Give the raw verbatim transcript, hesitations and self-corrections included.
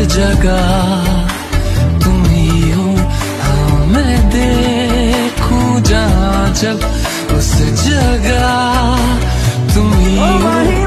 जगह तुम ही हो। हाँ मैं देखूं जहाँ जब उस जगह तुम ही हो।